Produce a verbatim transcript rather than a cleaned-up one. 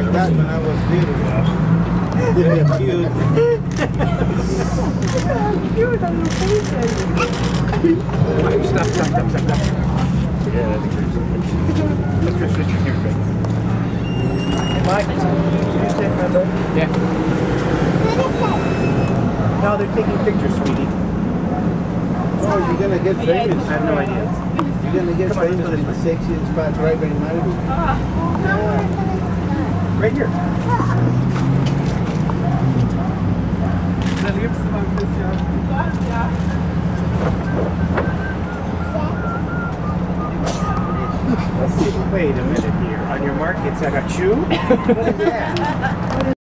like that when I was little. They're cute. Cute on your face. Stop, stop, stop, stop, stop. Yeah, that's good. Let's just switch your haircut. Hey, Mike, can you take my boat? Yeah. No, they're taking pictures, sweetie. Oh, you're gonna get famous. I have no idea. You're gonna get Come on, famous let's in the sexiest spots right by Malibu. Right here. Der liebste Mann ist ja. Ja. Let's see. Wait a minute here. On your mark, it's like a chew? What is that?